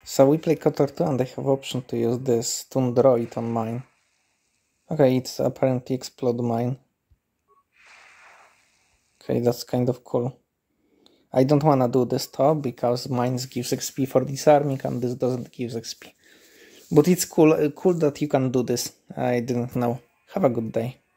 So we play Kotor 2 and I have option to use this stun droid on mine. Okay, it's apparently explode mine. Okay, that's kind of cool. I don't wanna do this top because mine gives XP for disarming and this doesn't give XP. But it's cool that you can do this. I didn't know. Have a good day.